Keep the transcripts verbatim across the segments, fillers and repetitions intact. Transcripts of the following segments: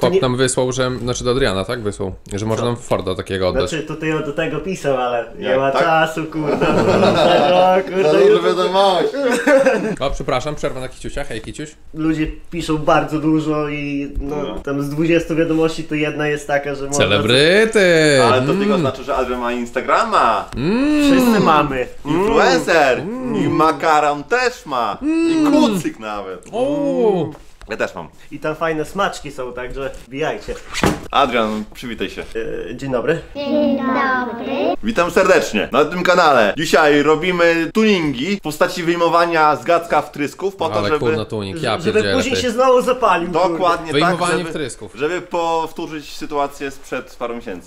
Chłop nie... nam wysłał, że, znaczy do Adriana, tak? Wysłał, że może nam Forda takiego oddać. Znaczy tutaj do tego pisał, ale nie, nie ma tak? czasu, kurde. O, kurde, już wiadomość. O, przepraszam, przerwa na Kiciusia, hej Kiciuś. Ludzie piszą bardzo dużo i no, No. tam z dwudziestu wiadomości to jedna jest taka, że można... Celebryty! Ale to tylko znaczy, że Adrian ma Instagrama. Wszyscy mamy. Influencer. I makaron też ma. I kucyk nawet. O! Ja też mam. I tam fajne smaczki są, także wbijajcie. Adrian, przywitaj się. Yy, dzień dobry. Dzień dobry. Witam serdecznie na tym kanale. Dzisiaj robimy tuningi w postaci wyjmowania z gacka wtrysków po to, Ale żeby... kurna tunik, ja Żeby pierdzielę, później ty. się znowu zapalił. kurde. Dokładnie tak, Wyjmowanie żeby, wtrysków. żeby powtórzyć sytuację sprzed paru miesięcy.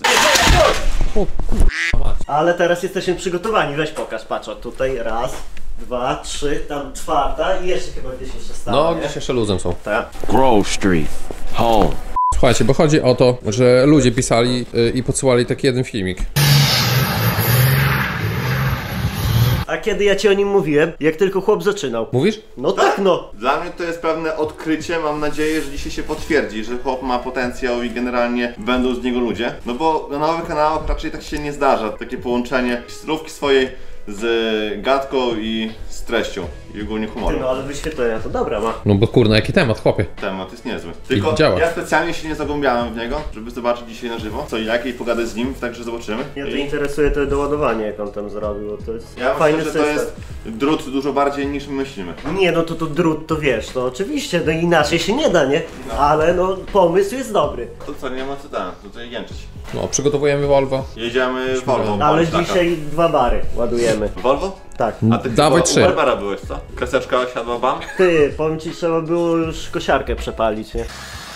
Ale teraz jesteśmy przygotowani. Weź pokaż, patrz, o tutaj raz, dwa, trzy, tam czwarta i jeszcze chyba gdzieś jeszcze stało, No, nie? gdzieś jeszcze luzem są. Tak. Grove Street, home. Słuchajcie, bo chodzi o to, że ludzie pisali yy, i podsyłali taki jeden filmik. A kiedy ja ci o nim mówiłem? Jak tylko chłop zaczynał. Mówisz? No tak, no. Dla mnie to jest pewne odkrycie, mam nadzieję, że dzisiaj się potwierdzi, że chłop ma potencjał i generalnie będą z niego ludzie. No bo na nowych kanałach raczej tak się nie zdarza, takie połączenie stylówki swojej z gadką i z treścią i ogólnie Ty, humorem. no ale wyświetlenia to dobra ma. No bo kurna, jaki temat, chłopie. Temat jest niezły. Tylko działa. ja specjalnie się nie zagłębiałem w niego, żeby zobaczyć dzisiaj na żywo co i jak i pogadać z nim, także zobaczymy. Mnie to I interesuje to doładowanie, jak on tam zrobił, bo to jest ja fajny myślę, że to system. jest drut dużo bardziej niż my myślimy. Nie, no to to drut, to wiesz, to oczywiście, no inaczej się nie da, nie? Ale no pomysł jest dobry. To co, nie ma co tam, tutaj jęczyć. No, przygotowujemy Volvo. Jedziemy Volvo. Ale Polszaka. dzisiaj dwa bary ładujemy. Volvo? Tak. A ty Dawaj chyba trzy. u Barbara byłeś, co? Kreseczka siadła bam? Ty, powiem ci, trzeba było już kosiarkę przepalić, nie?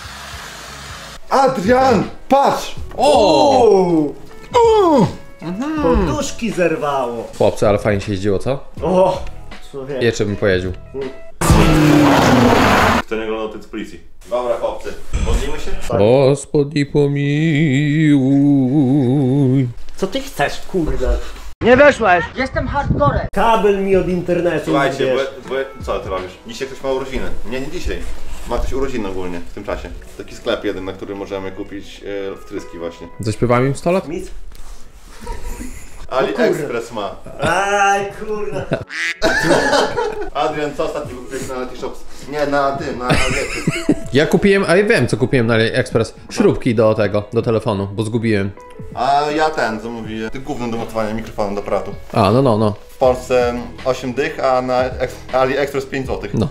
Adrian! Patrz! O! Poduszki zerwało. Chłopcy, ale fajnie się jeździło, co? O! Człowiek. Jeszcze bym pojeździł. Kto nie oglądał tej z policji? Dobra chłopcy, modlimy się? Gospodi pomiłuj. Co ty chcesz, kurde? Nie weszłeś! Jestem hardcorem! Kabel mi od internetu, Słuchajcie, wiesz. bo, bo, co ty robisz? Dzisiaj ktoś ma urodziny. Nie, nie dzisiaj. Ma ktoś urodziny ogólnie w tym czasie. Taki sklep jeden, na którym możemy kupić e, wtryski właśnie. Zaśpiewamy im sto lat? Nic? AliExpress ma. Aj, kurde. Adrian, co ostatnio kupiłeś na Letyshops? Nie, na tym, na AliExpress. Ja kupiłem, a ja wiem co kupiłem na AliExpress. Śrubki do tego, do telefonu, bo zgubiłem. A ja ten zamówiłem. Ty gówno do montowania mikrofonu do aparatu. A, no, no, no. W Polsce osiem dych, a na Ex- AliExpress pięć złotych. No.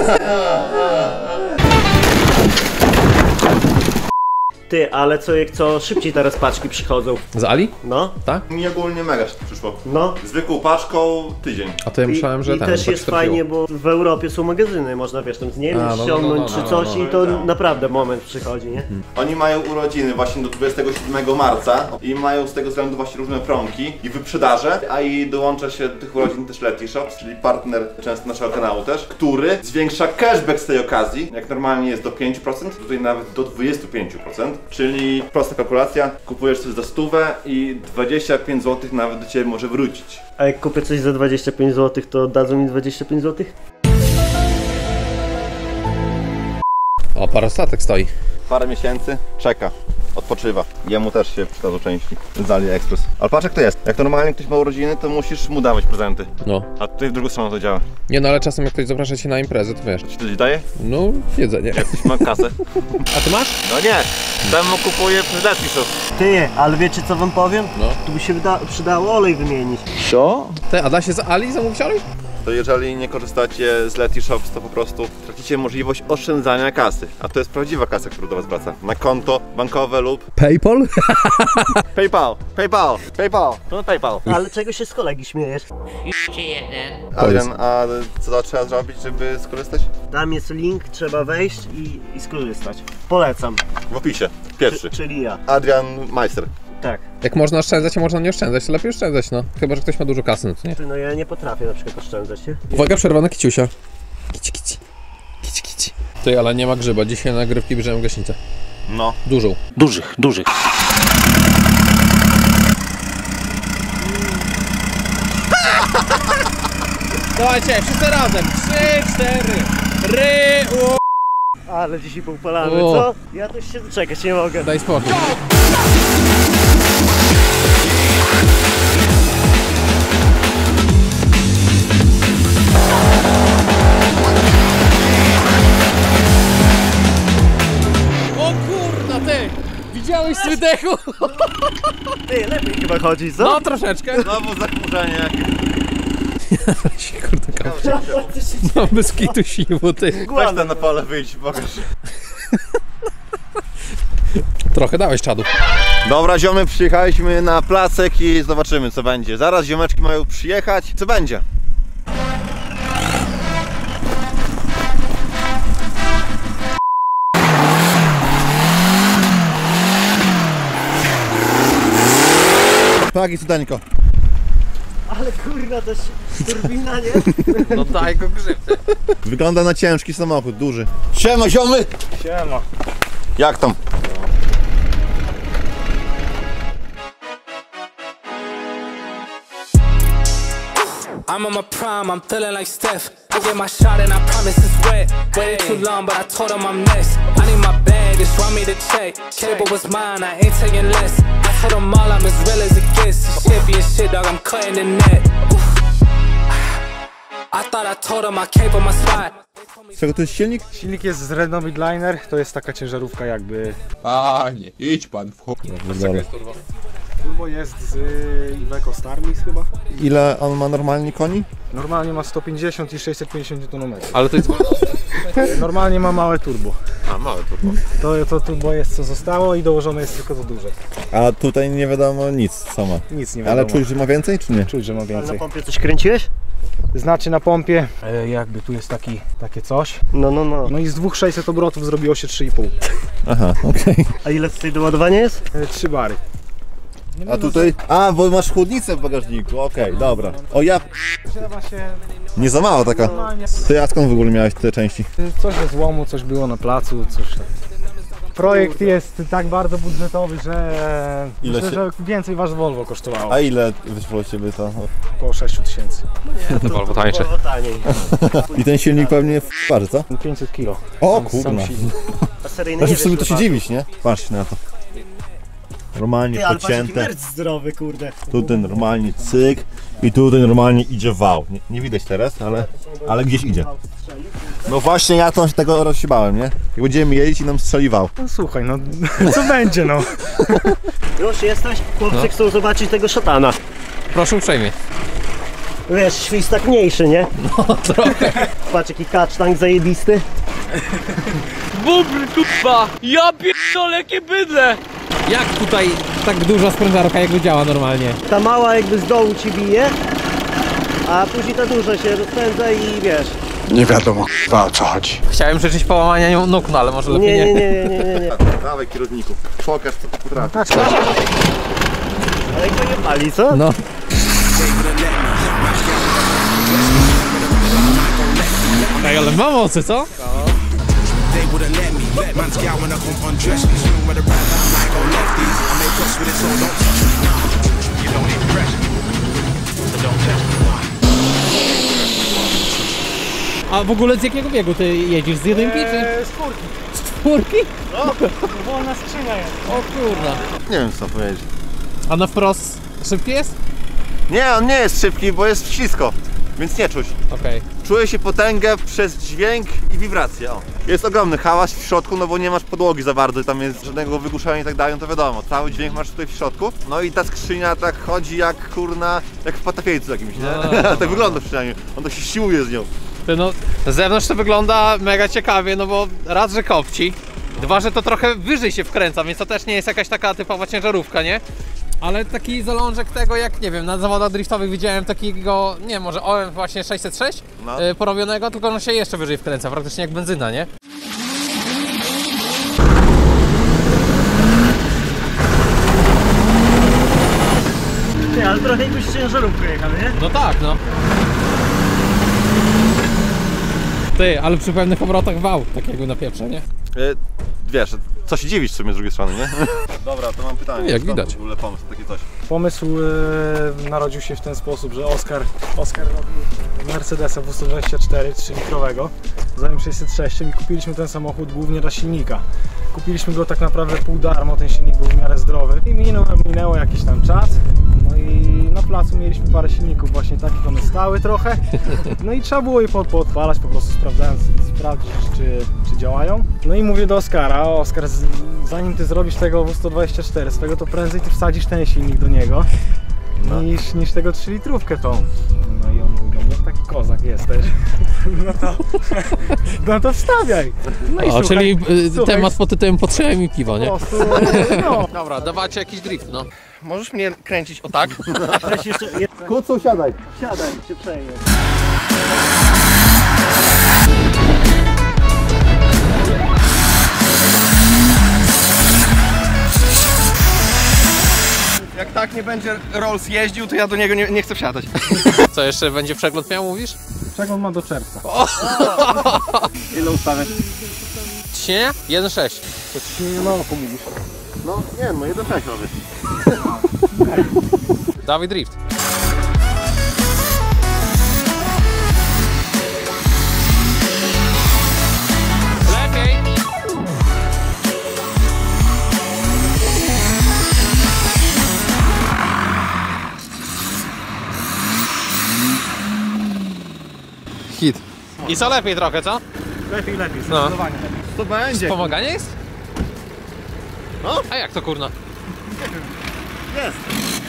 Ty, ale co jak co szybciej teraz paczki przychodzą. Z Ali? No, Tak? Mi ogólnie mega przyszło. no. Zwykłą paczką tydzień. A to ja myślałem, że I ten, też tak jest trafiło. fajnie, bo w Europie są magazyny, można wiesz tam z Niemiec A, no, no, ściągnąć no, no, czy no, coś no, i to no. naprawdę moment przychodzi, nie? Oni mają urodziny właśnie do dwudziestego siódmego marca i mają z tego względu właśnie różne promki i wyprzedaże, a i dołącza się do tych urodzin też Letyshops, czyli partner często naszego kanału też, który zwiększa cashback z tej okazji, jak normalnie jest do pięć procent, tutaj nawet do dwadzieścia pięć procent, czyli prosta kalkulacja, kupujesz coś za stówę i dwadzieścia pięć złotych nawet do Ciebie może wrócić. A jak kupię coś za dwadzieścia pięć złotych, to dadzą mi dwadzieścia pięć złotych? O, parastatek stoi. Parę miesięcy, czeka, odpoczywa. Jemu też się przydadzą części z AliExpress. Ale patrz jak to jest, jak normalnie ktoś ma urodziny, to musisz mu dawać prezenty. No. A tutaj w drugą stronę to działa. Nie no, ale czasem jak ktoś zaprasza cię na imprezę, to wiesz. Ci coś daje? No, jedzenie. Ktoś ma kasę. A ty masz? No nie, temu kupuję przez Letyshops. Ty, ale wiecie co wam powiem? No. Tu by się wyda- przydało olej wymienić. Co? Ty, a da się z Ali zamówić olej? To jeżeli nie korzystacie z Letyshops, to po prostu tracicie możliwość oszczędzania kasy. A to jest prawdziwa kasa, która do Was wraca. Na konto bankowe lub PayPal? PayPal, PayPal, PayPal, to PayPal. Ale czego się z kolegi śmiejesz? Adrian, a co to trzeba zrobić, żeby skorzystać? Tam jest link, trzeba wejść i, i skorzystać. Polecam. W opisie, pierwszy. Czyli ja. Adrian Meister. Tak. Jak można oszczędzać, a można nie oszczędzać, to lepiej oszczędzać, no. Chyba, że ktoś ma dużo kasy, no to nie. Ty, no ja nie potrafię na przykład oszczędzać, nie? Uwaga, przerwa na Kiciusia. Kici, kici. Kici, kici. Ty, ale nie ma grzyba. Dzisiaj nagrywki bierzemy gaśnicę. No. Dużą. Dużych, dużych. Dawajcie, wszyscy razem. Trzy, cztery. Ry, u... Ale dzisiaj poupalamy, O. co? Ja tu się doczekać nie mogę. Daj spokój. O kurna ty! Widziałeś z wydechu? Ty, lepiej chyba chodzi, co? No troszeczkę. Znowu zachmurzenie. Kurde kapcie. No bez kitu siło ty. Weź tam na pole wyjść, pokaż. Trochę dałeś czadu. Dobra ziomy, przyjechaliśmy na placek i zobaczymy co będzie. Zaraz ziomeczki mają przyjechać. Co będzie? Tak i cudańko. Ale kurna, to się turbina, nie? No daj go grzybce. Wygląda na ciężki samochód, duży. Siema ziomy! Siema. Jak tam? I'm on my prime, I'm feeling like Steph. I get my shot and I promise it's wet. Waited too long, but I told him I'm next. I need my bag, just want me to check. Cable was mine, I ain't taking less. I told them all I'm as real as it gets. This shit be a shit, dog, I'm cutting the net. I thought I told him I came for my spot. Z czego to jest silnik? Silnik jest z Renault Liner, to jest taka ciężarówka jakby. Panie, idź pan w chłop. Turbo jest z y, Iveco Starmix chyba. Ile on ma normalnie koni? Normalnie ma sto pięćdziesiąt i sześćset pięćdziesiąt newtonmetrów. Ale to jest... Normalnie ma małe turbo. A, małe turbo. To, to turbo jest co zostało i dołożone jest tylko to duże. A tutaj nie wiadomo nic co ma. Nic nie wiadomo. Ale czuć, że ma więcej czy nie? Czuć, że ma Ale na więcej. pompie coś kręciłeś? Znaczy na pompie e, jakby tu jest taki, takie coś. No, no, no. No i z dwóch sześćset obrotów zrobiło się trzy i pół. Aha, okej. A ile tutaj doładowania jest? E, trzy bary. A tutaj... A, bo masz chłodnicę w bagażniku, okej, dobra. O ja... Trzeba się Nie za mało taka. normalnie... Ty, a skąd w ogóle miałeś te części? Coś ze złomu, coś było na placu, coś tak. Projekt jest tak bardzo budżetowy, że Ile myślę, się- że więcej wasz Volvo kosztowało. A ile wyszło z ciebie to? Około sześć tysięcy. Volvo tańsze. Było taniej. I ten silnik pewnie w parze, co? pięćset kilo. O Sam- kurna. sam silnik. A seryjny Znaczy nie w sumie to wiesz, się chyba. dziwić, nie? Patrzcie na to. Normalnie Ty, ale patrz jaki pocięte. merc zdrowy, kurde. Tutaj normalnie cyk. I tutaj normalnie idzie wał. Nie, nie widać teraz, ale, ale gdzieś idzie. No właśnie ja to tego rozsiebałem, nie? Jak będziemy jeździć i nam strzeli wał. No słuchaj, no co będzie no? Już jesteś? Chłopcy No. chcą zobaczyć tego szatana. Proszę uprzejmie. Wiesz, świstak mniejszy, nie? No trochę. Patrz jaki kasztank zajebisty. Bubr, kurwa! Ja pierdolę, jakie bydle! Jak tutaj tak duża sprężarka jakby działa normalnie? Ta mała jakby z dołu ci bije, a później ta duża się rozpędza i wiesz. Nie wiadomo o co chodzi. Chciałem życzyć połamania nóg, no ale może lepiej Nie, nie. nie, nie, nie, nie, nie. Dawaj kierowniku, pokaż co ty potrafisz. Ale to nie pali, co? No. Ej, ale ma mocy, co? A w ogóle z jakiego biegu ty jedziesz? Z jedynki czy? Eee, z czwórki. Z czwórki? Wolna skrzynia jest. O kurna. Nie wiem co powiedzieć. A na wprost szybki jest? Nie, on nie jest szybki, bo jest ślisko. Więc nie czuć. Okej. Czuję się potęgę przez dźwięk i wibrację. O. Jest ogromny hałas w środku, no bo nie masz podłogi za bardzo i tam jest żadnego wygłuszania i tak dalej, no to wiadomo, cały dźwięk masz tutaj w środku. No i ta skrzynia tak chodzi jak kurna, jak w patafiejcu jakimś, nie? No. Tak wygląda przynajmniej, on to się siłuje z nią. Ty no, z zewnątrz to wygląda mega ciekawie, no bo raz, że kopci, dwa, że to trochę wyżej się wkręca, więc to też nie jest jakaś taka typowa ciężarówka, nie? Ale taki zalążek tego, jak nie wiem, na zawodach driftowych widziałem takiego, nie może O M właśnie sześćset sześć No. y, porobionego, tylko on się jeszcze wyżej wkręca, praktycznie jak benzyna, nie? Ty, ale trochę jakbyś ciężarówkę jechał, nie? No tak, no. Ty, ale przy pewnych obrotach wał takiego na pieprze, nie? E, wiesz, co się dziwić w sumie z drugiej strony, nie? Dobra, to mam pytanie. Jak Skąd widać. w ogóle pomysł na takie coś? Pomysł e, narodził się w ten sposób, że Oskar, Oskar robił Mercedesa W sto dwadzieścia cztery trzylitrowego za M sześćset sześć i kupiliśmy ten samochód głównie dla silnika. Kupiliśmy go tak naprawdę pół darmo, ten silnik był w miarę zdrowy i minął, minęło jakiś tam czas. No i na placu mieliśmy parę silników właśnie takich, one stały trochę. No i trzeba było je pod, podpalać, po prostu sprawdzając, sprawdzić czy, czy działają. No i mówię do Oskara, Oskar, z, zanim ty zrobisz tego W sto dwadzieścia cztery swego, to prędzej ty wsadzisz ten silnik do niego no. niż, niż tego trzy litrówkę tą. No i on mówi, no jak taki kozak jesteś, no to, no to wstawiaj. No i o, słuchaj, czyli y, słuchaj, temat pod tytułem potrzebuje mi piwo, nie? po prostu, no. Dobra, dawajcie jakiś drift, no. Możesz mnie kręcić o tak? Weź jeszcze, je, Kucu, siadaj. siadaj, się przejmie. Jak tak nie będzie Rolls jeździł, to ja do niego nie, nie chcę wsiadać. Co, jeszcze będzie przegląd miał, mówisz? Przegląd ma do czerwca. Ile ustawiać? Ciśnienie? jeden sześć. To ciśnienie na oko mówisz. No nie, no jeden sześć robię. Dawaj drift. Lepiej. Hit. I co lepiej trochę, co? Lepiej, lepiej, No. zdecydowanie lepiej. To będzie. Pomaganie jest? No. A jak to kurna? Jest.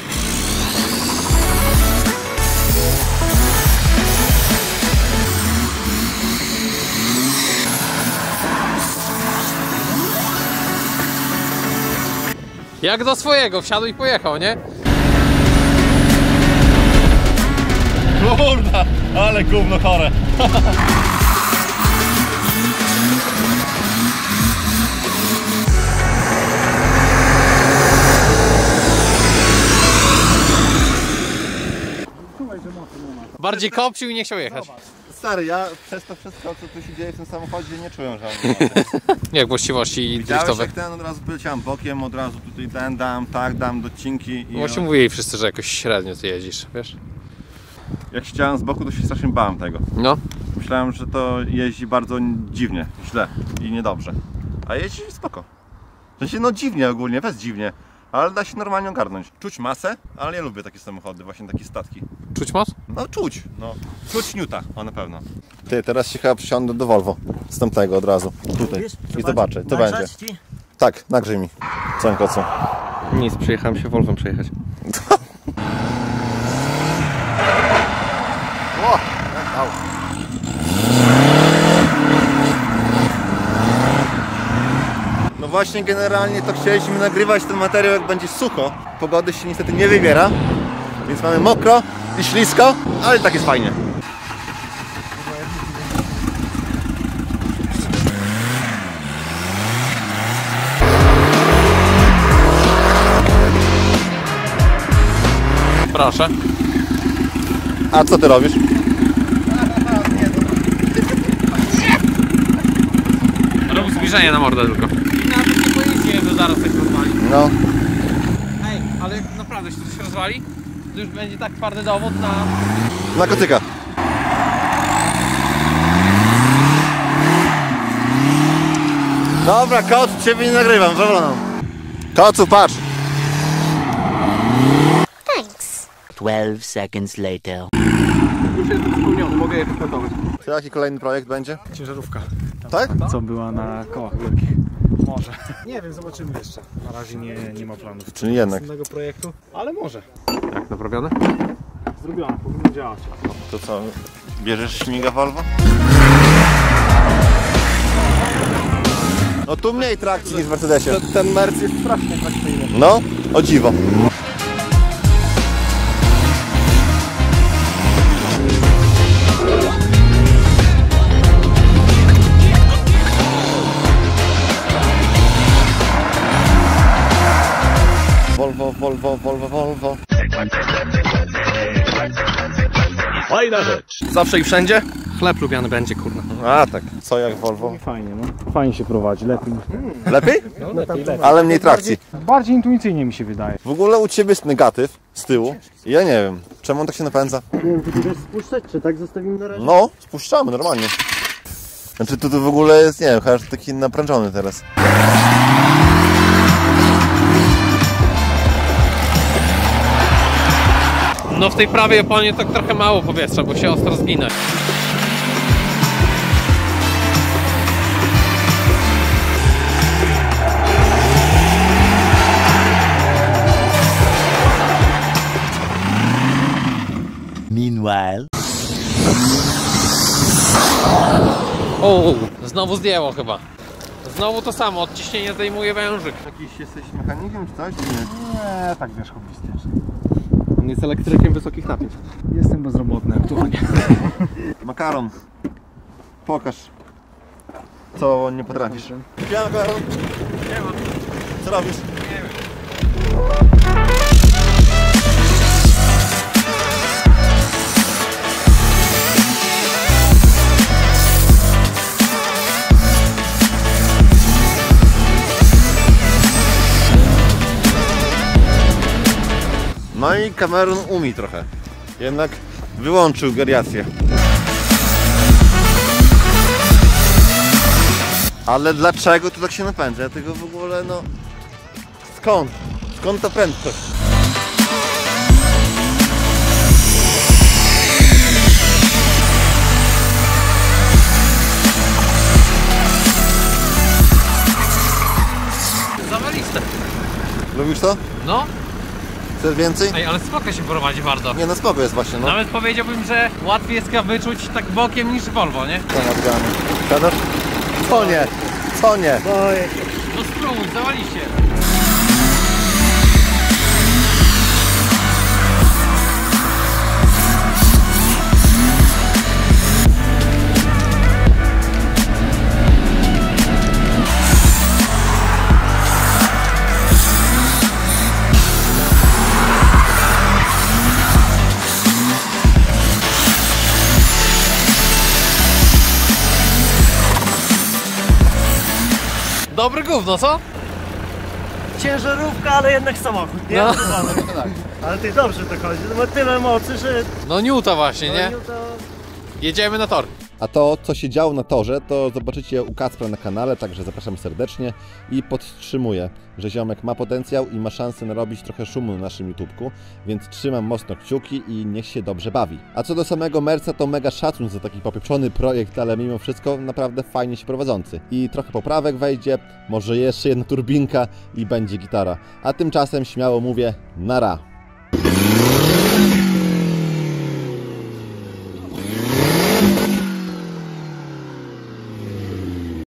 Jak do swojego, wsiadł i pojechał, nie? Kurda, ale gówno chore. Bardziej kopcił i nie chciał jechać. Stary, ja przez to wszystko, co tu się dzieje w tym samochodzie, nie czułem żadnych. Jak właściwości Widziałeś, driftowe? jak ten od razu poleciałem bokiem, od razu tutaj ten dam, tak, dam docinki i... Właśnie mówili wszyscy, że jakoś średnio ty jeździsz, wiesz? Jak siedziałem z boku, to się strasznie bałem tego. No. Myślałem, że to jeździ bardzo dziwnie, źle i niedobrze. A jeździ spoko. W sensie, no dziwnie ogólnie, bez dziwnie. Ale da się normalnie ogarnąć. Czuć masę, ale ja lubię takie samochody, właśnie takie statki. Czuć moc? No czuć, no. Czuć Newta, o na pewno. Ty, teraz się chyba przysiądę do Volvo. Z tamtego od razu. Tutaj. I zobaczę, to będzie. Ci? Tak, nagrzej mi. Co, co? Nic, przyjechałem się Volvo przejechać. O! Au. No właśnie, generalnie to chcieliśmy nagrywać ten materiał, jak będzie sucho. Pogody się niestety nie wybiera, więc mamy mokro i ślisko, ale tak jest fajnie. Proszę. A co ty robisz? Rób zbliżenie na mordę tylko. I nawet nie pojedzie, że zaraz tak rozwali. No. Ej, ale jak naprawdę się coś rozwali, to już będzie tak twardy dowód na... Na kotyka. Dobra, kot, ciebie nie nagrywam, zawoloną. Kocu, patrz. twelve seconds later. Już jest spełniony, mogę je wykonać. To jaki kolejny projekt będzie? Ciężarówka. Tak? Co była na kołach wielkich. Może. Nie wiem, zobaczymy jeszcze. Na razie nie, nie ma planów. Czyli jednak. Następnego projektu, ale może. Jak naprawione? Zrobione, powinno działać. To co, bierzesz śmiga Volvo? No tu mniej trakcji niż w Mercedesie. Ten, ten Merc jest strasznie trakcyjny. No, o dziwo. Volvo, Volvo, Volvo, Volvo. Fajna rzecz. Zawsze i wszędzie? Chleb lubiany będzie, kurna. A tak, co jak Volvo? Fajnie, no. Fajnie się prowadzi, lepiej niż ten. Lepiej? No, lepiej, lepiej. Ale mniej trakcji. Bardziej intuicyjnie mi się wydaje. W ogóle u ciebie jest negatyw z tyłu. Ja nie wiem, czemu on tak się napędza? Nie wiem, czy to jest spuszczać, czy tak zostawimy na razie? No, spuszczamy normalnie. Znaczy tu, tu w ogóle jest, nie wiem, chyba taki naprężony teraz. No w tej prawej oponie tak trochę mało powietrza, bo się ostro zginę. Meanwhile. O, znowu zdjęło chyba. Znowu to samo, odciśnienie zdejmuje wężyk. Jakiś jesteś mechanikiem czy coś? Nie. Nie, tak wiesz, hobbystycznie. On jest elektrykiem wysokich napięć. Jestem bezrobotny aktualnie. Makaron. Pokaż, co nie potrafisz. Ja makaron. Nie ma. Co robisz? Nie wiem. No i Cameron umie trochę. Jednak wyłączył geriatrię. Ale dlaczego to tak się napędza? Ja tego w ogóle, no... Skąd? Skąd ta prędkość? Zawaliste. Lubisz to? No. Chcesz więcej? Ej, ale spoko się prowadzi bardzo. Nie, no spoko jest właśnie, no. Nawet powiedziałbym, że łatwiej jest go wyczuć tak bokiem niż Volvo, nie? Co nadgamy? Siadasz? Co nie? Co nie? Boję się. No spróbuj, zawaliście. Dobre gówno, co? Ciężarówka, ale jednak samochód, nie? No. Ale ty dobrze to chodzi, no ma tyle mocy, że... No Newta właśnie, nie? No, to... Jedziemy na tor. A to, co się działo na torze, to zobaczycie u Kacpra na kanale, także zapraszam serdecznie i podtrzymuję, że ziomek ma potencjał i ma szansę narobić trochę szumu na naszym YouTubku, więc trzymam mocno kciuki i niech się dobrze bawi. A co do samego Merca, to mega szacun za taki popieprzony projekt, ale mimo wszystko naprawdę fajnie się prowadzący. I trochę poprawek wejdzie, może jeszcze jedna turbinka i będzie gitara. A tymczasem śmiało mówię, nara.